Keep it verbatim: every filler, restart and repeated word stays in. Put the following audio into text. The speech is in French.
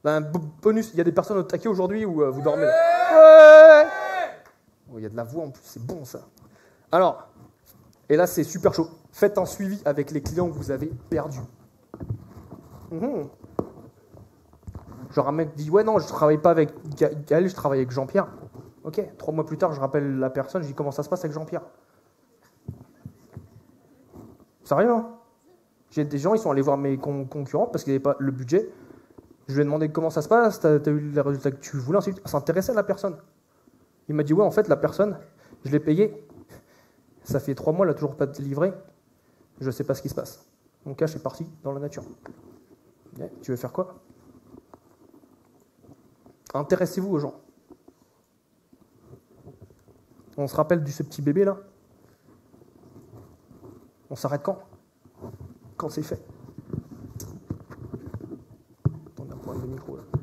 Un bonus, il y a des personnes au taquet aujourd'hui où euh, vous dormez là. Ouais. Oh, il y a de la voix en plus, c'est bon ça. Alors, et là c'est super chaud. Faites un suivi avec les clients que vous avez perdus. Mmh. Genre un mec dit ouais non je travaille pas avec Gaël, je travaille avec Jean-Pierre. Ok, trois mois plus tard je rappelle la personne, je dis comment ça se passe avec Jean-Pierre. Sérieux hein. J'ai des gens, ils sont allés voir mes con concurrents parce qu'ils n'avaient pas le budget. Je lui ai demandé comment ça se passe, t'as as eu les résultats que tu voulais, ensuite s'intéresser à la personne. Il m'a dit ouais en fait la personne, je l'ai payée, ça fait trois mois, elle n'a toujours pas délivré, je sais pas ce qui se passe. Mon cash est parti dans la nature. Yeah, tu veux faire quoi? Intéressez-vous aux gens. On se rappelle de ce petit bébé là? On s'arrête quand? Quand c'est fait. On a un point de micro là.